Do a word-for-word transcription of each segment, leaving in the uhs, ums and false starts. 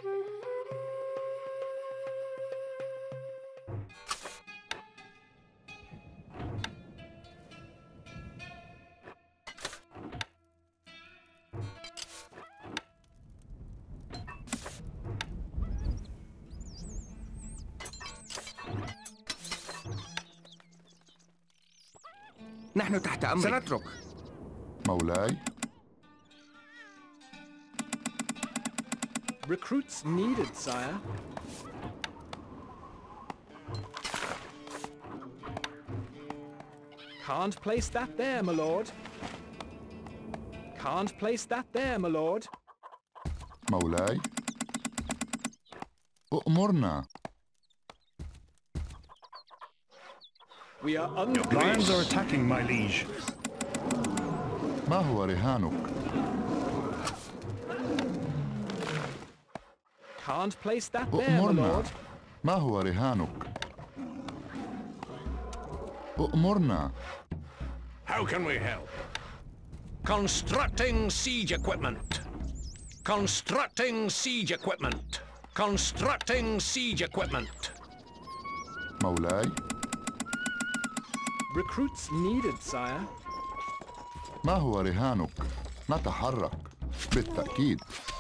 نحن تحت أمرك. سنترك. مولاي. Recruits needed, sire. Can't place that there, my lord. Can't place that there, my lord. مولاي. أؤمرنا. We are under. Your lions are attacking, my liege. ما هو رهانك؟ Can't place that there, my أؤمرنا. lord. ما هو رهانك؟ أؤمرنا. How can we help? Constructing siege equipment. Constructing siege equipment. Constructing siege equipment. مولاي. Recruits needed, sire. ما هو رهانك؟ نتحرك. بالتأكيد.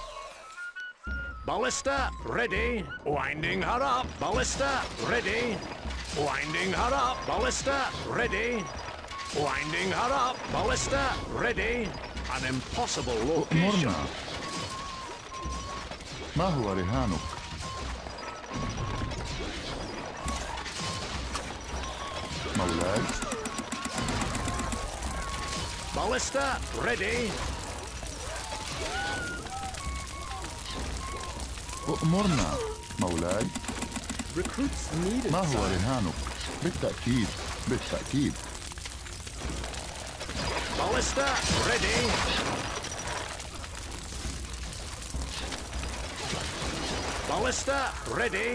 Ballista ready. Winding her up. Ballista ready. Winding her up. Ballista ready. Winding her up. Ballista ready. An impossible location. أؤمرنا. ما هو رهانك؟ مولاي. Ballista ready. أؤمرنا. مولاي. Recruits needed, ما هو sire. رهانك؟ بالتأكيد. بالتأكيد. Ballista ready. Ballista ready.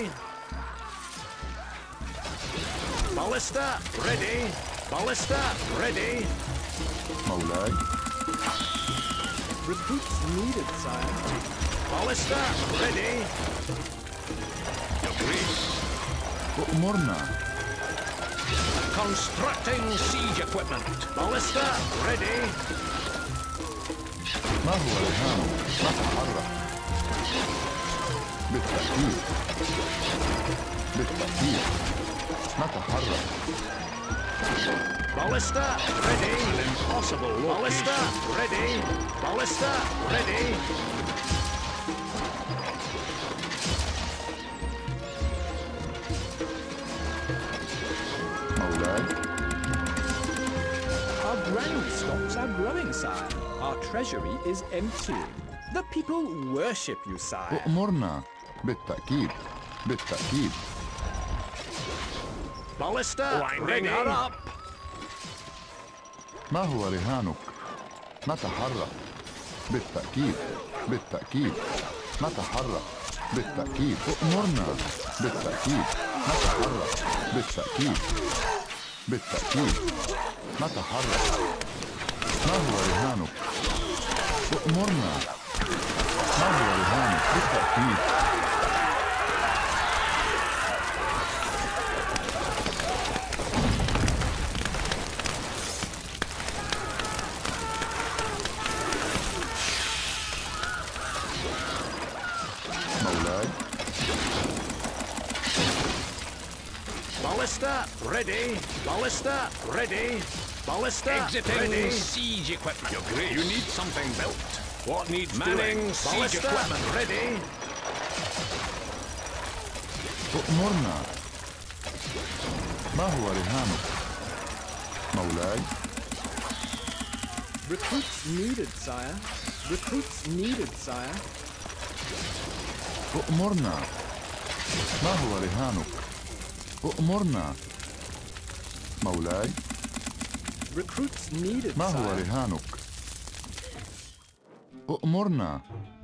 Ballista ready. Ballista ready. مولاي. Recruits needed, sire. Ballista ready. Your grace. أؤمرنا. Constructing siege equipment. Ballista ready. ما هو رهانك؟ نتحرك. بالتأكيد. بالتأكيد. نتحرك. Ballista ready. An impossible location. Ballista ready. Ballista ready. مولاي. Our ground stocks are growing, sire. Our treasury is emptying. The people worship you, sire. أؤمرنا. بالتأكيد. بالتأكيد. Ballista winding her up. ما هو رهانك؟ نتحرك. بالتأكيد. بالتأكيد. نتحرك. بالتأكيد. أؤمرنا. بالتأكيد. نتحرك. بالتأكيد. بالتأكيد. نتحرك. ما هو رهانك؟ أؤمرنا. ما هو رهانك؟ بالتأكيد. مولاي. Ballista ready. Ballista ready. Ballista Exiting ready. siege equipment. Your grace. You need something built. What needs Manning doing? siege Ballista equipment. ready. أؤمرنا. ما هو رهانك؟ مولاي. Recruits needed, sire. Recruits needed, sire. أؤمرنا. ما هو رهانك؟ أؤمرنا. مولاي. Recruits needed, ما هو sire. رهانك؟ أؤمرنا.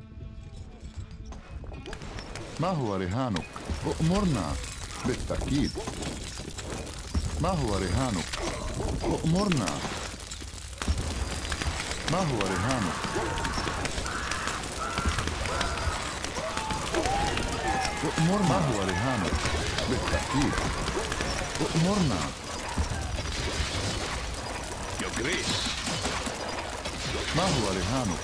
ما هو رهانك؟ أؤمرنا. بالتأكيد. ما هو رهانك؟ أؤمرنا. ما هو رهانك؟ أؤمرنا. ما هو رهانك؟ بالتأكيد. أؤمرنا. Your Grace. ما هو رهانك؟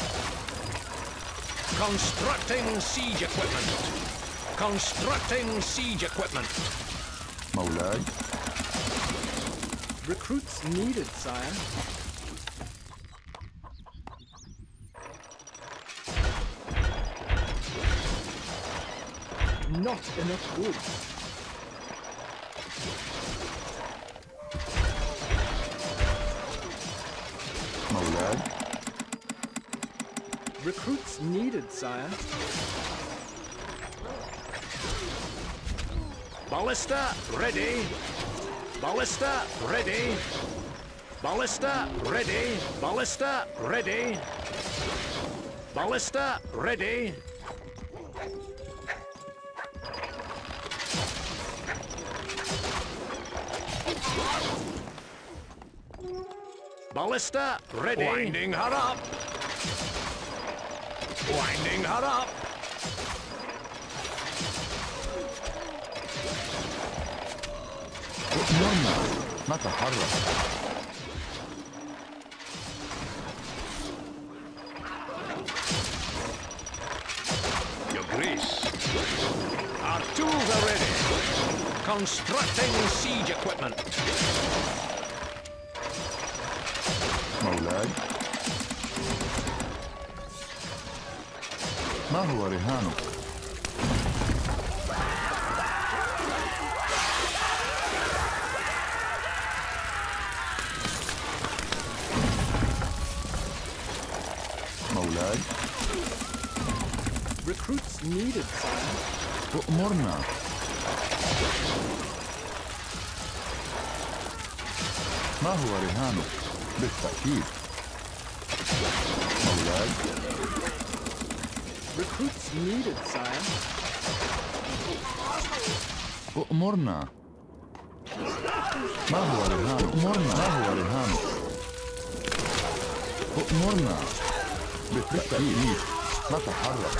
Constructing siege equipment. Constructing siege equipment. مولاي. Recruits needed, sire. Not enough goods. مولاي. Recruits needed, sire. Ballista ready. Ballista ready. Ballista ready. Ballista ready. Ballista ready. Ballista ready. Winding her up. Winding her up. أؤمرنا. نتحرك. Your Grace. Our tools are ready. Constructing siege equipment. مولاي. ما هو رهانك؟ مولاي. Recruits needed, sire. أؤمرنا. ما هو رهانك؟ بالتأكيد. مولاي. Recruits needed, sire. أؤمرنا. ما هو رهانك؟ أؤمرنا. ما هو رهانك؟ أؤمرنا. بالتأكيد. نتحرك.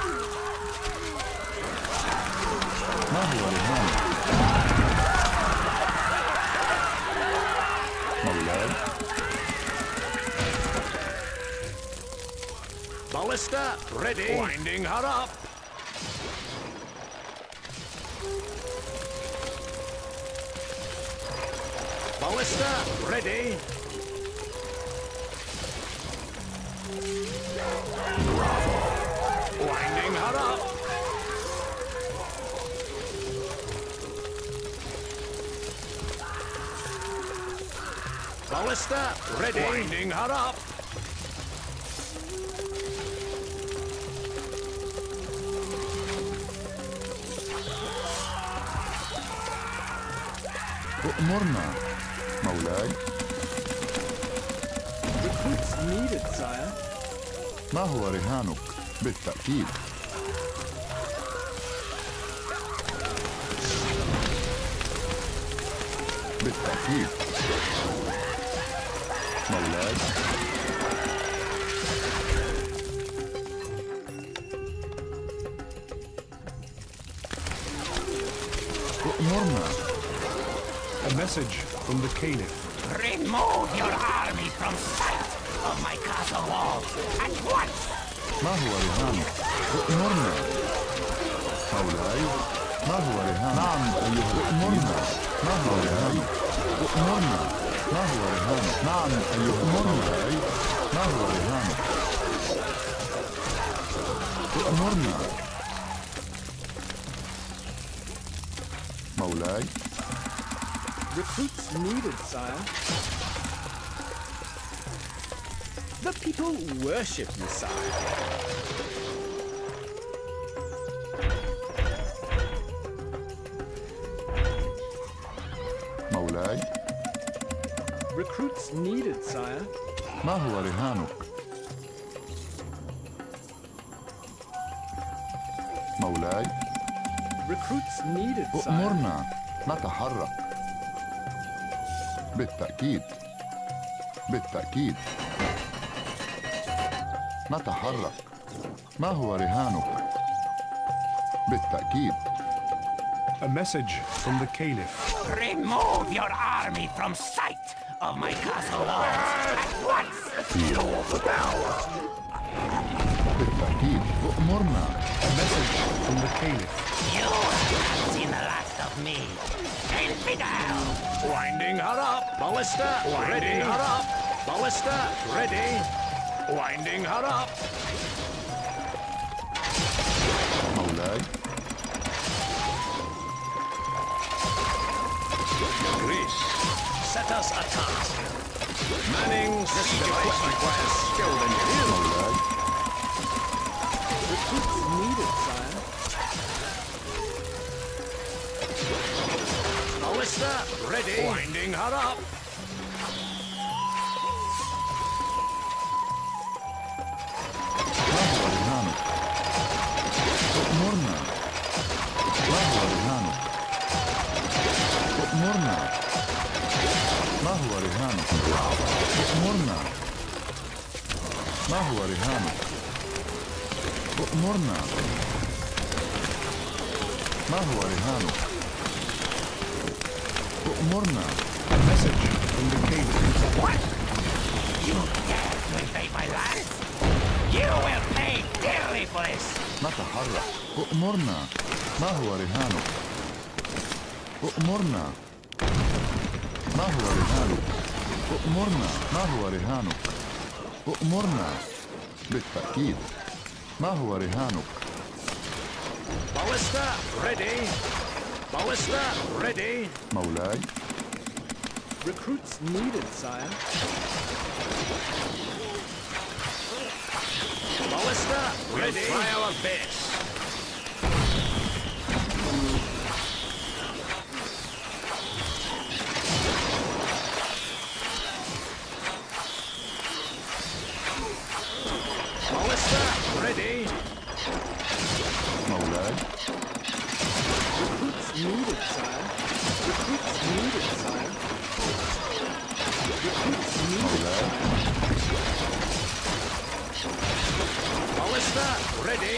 ما هو رهانك؟ مولاي. Ballista ready. Winding her up. Ballista ready. Winding her up. Ballista ready. Winding her up. أؤمرنا. مولاي. Recruits needed, sire. ما هو رهانك؟ بالتأكيد. بالتأكيد. مولاي. أؤمرنا. A message from the Caliph. Remove your army from sight of my castle walls at once! ما هو رهانك؟ أؤمرنا. مولاي. ما هو رهانك؟ نعم أيها أؤمرنا. ما هو رهانك؟ أؤمرنا. ما هو رهانك؟ نعم أيها أؤمرنا. ما هو رهانك؟ أؤمرنا. مولاي. Recruits needed, sire. The people worship you, sire. مولاي. Recruits needed, sire. ما هو رهانك؟ مولاي. Recruits needed, sire. أؤمرنا. نتحرك. بالتأكيد. بالتأكيد. نتحرك. ما هو رهانك؟ بالتأكيد. A message from the Caliph. Remove your army from sight of my castle walls at once! Feel the power. بالتأكيد. أؤمرنا. A message from the Caliph. You have seen the last of me. Take me down! Winding her up. Ballista, ready. Her up. Ballista, ready. Winding her up. مولاي. Greece, set us a task. Manning siege equipment was skilled engineer. مولاي. Recruits needed, sire. Ballista, ready. Winding her up. ما هو رهانك؟ أؤمرنا. ما هو رهانك؟ أؤمرنا. ما هو رهانك؟ أؤمرنا. ما هو رهانك؟ أؤمرنا. ما هو رهانك؟ أؤمرنا. A message from the Caliph. What? You dare to invade my land? You will pay dearly for this! نتحرك. أؤمرنا. ما هو رهانك؟ أؤمرنا. ما هو رهانك؟ أؤمرنا. ما هو رهانك؟ أؤمرنا. بالتأكيد. ما هو رهانك؟ Ballista, ready. Ballista, ready. مولاي. Recruits needed, sire. Ballista, ready. We'll try our best. Ballista, ready. مولاي. Recruits needed, sire. Recruits needed, sire. Recruits needed, مولاي. Ballista, ready.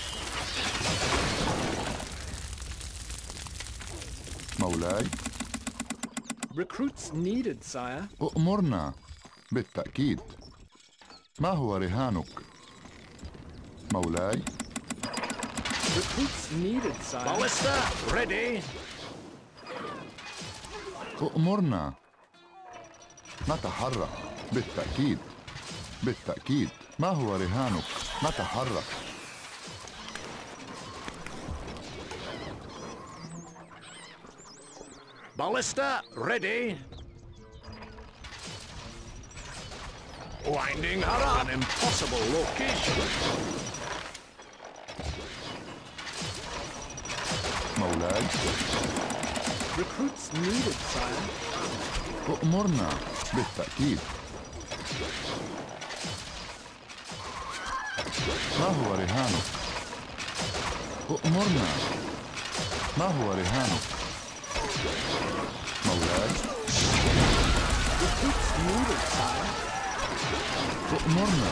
مولاي. Recruits needed, sire. أؤمرنا. بالتأكيد. ما هو رهانك؟ مولاي. Recruits needed, sire. Ballista, ready. أؤمرنا. نتحرك. بالتأكيد. بالتأكيد. ما هو رهانك؟ نتحرك. Ballista, ready. Winding her up. An impossible location. مولاي. Recruits needed, sire. أؤمرنا. بالتأكيد. ما هو رهانك؟ أؤمرنا. ما هو رهانك؟ مولاي. Recruits needed, sire. أؤمرنا.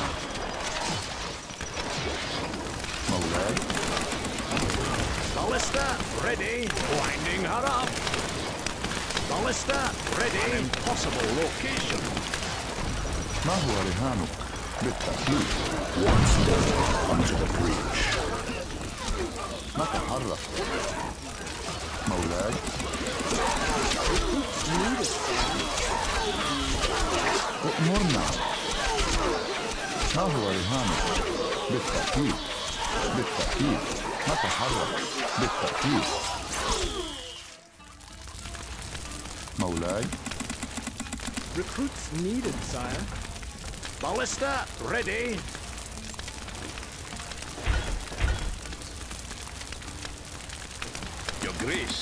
مولاي. Ballista, ready. Winding her up. Ballista, ready. An impossible location. ما هو رهانك؟ بالتأكيد. Once more onto the breach. نتحرك. مولاي. Needed, sire. أؤمرنا. ما هو رهانك؟ بالتأكيد. بالتأكيد. نتحرك. بالتأكيد. مولاي. Recruits needed, sire. Ballista, ready. Your Grace.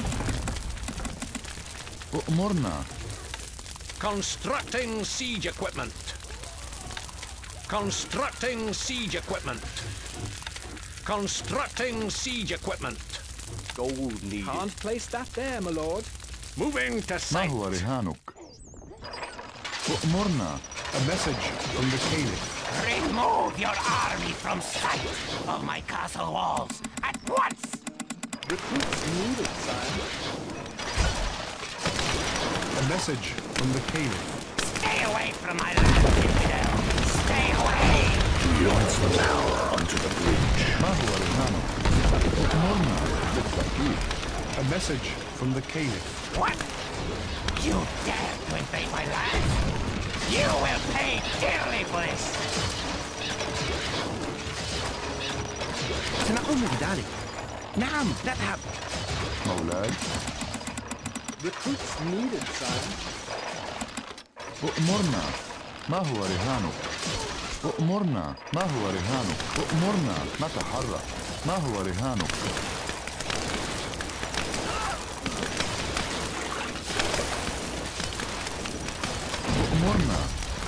أؤمرنا. Constructing siege equipment. Constructing siege equipment. Constructing siege equipment. Gold needed. Can't place that there, my lord. Moving to ما site. هو رهانك؟ أؤمرنا. A message from the Caliph. Remove your army from sight of my castle walls at once! Recruits needed, sire. A message from the Caliph. Stay away from my land, infidel! Stay away! Launch the tower onto the bridge. ما هو رهانك؟ أمرنا بالتأكيد. A message from the Caliph. What? You dare to invade my land? You will pay dearly for this! سنقوم بذلك. نعم، نذهب. مولاي Recruits needed, sire. أؤمرنا ما هو رهانك؟ أؤمرنا ما هو رهانك؟ أؤمرنا نتحرك ما هو رهانك؟ أؤمرنا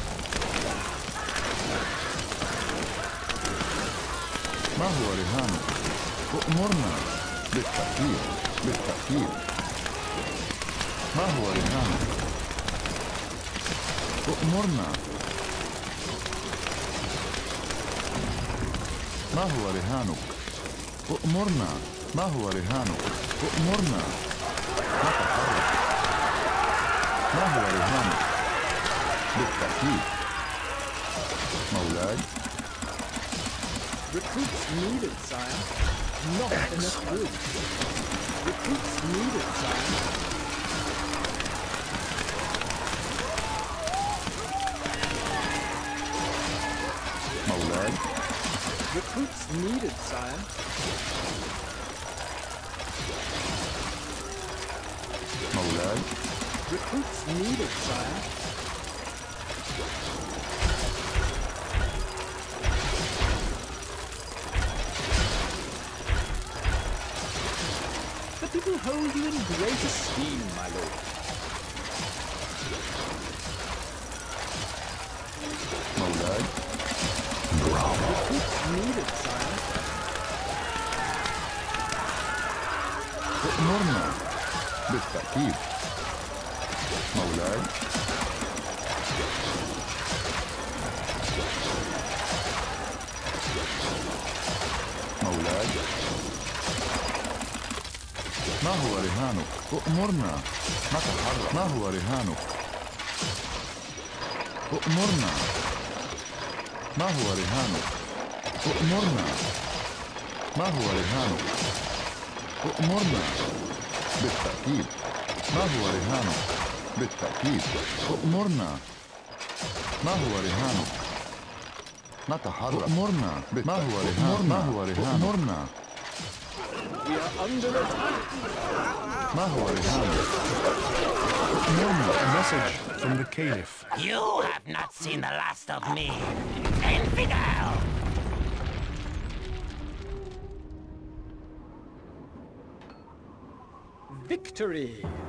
ما هو رهانك؟ أؤمرنا بالتأكيد بالتأكيد ما هو رهانك؟ أؤمرنا ما هو رهانك؟ أؤمرنا ما هو رهانك؟ أؤمرنا نتحرك ما هو رهانك؟ بالتأكيد مولاي Recruits needed, sire. Not enough wood. Recruits needed, sire. مولاي Recruits needed, sire. مولاي Recruits needed, sire. The people hold you in great esteem, my lord. مولاي Recruits needed, sire. أؤمرنا بالتأكيد مولاي مولاي ما هو رهانك؟ أؤمرنا نتحرك ما هو رهانك؟ أؤمرنا ما هو رهانك؟ أؤمرنا ما هو رهانك؟ أؤمرنا بالتأكيد ما هو رهانك؟ بالتأكيد أؤمرنا ما هو رهانك؟ نتحرك أؤمرنا ما هو رهانك؟ ما هو رهانك؟ أؤمرنا We are under attack. ما هو رهانك؟ أؤمرنا A message from the Caliph. You have not seen the last of me, infidel! Victory!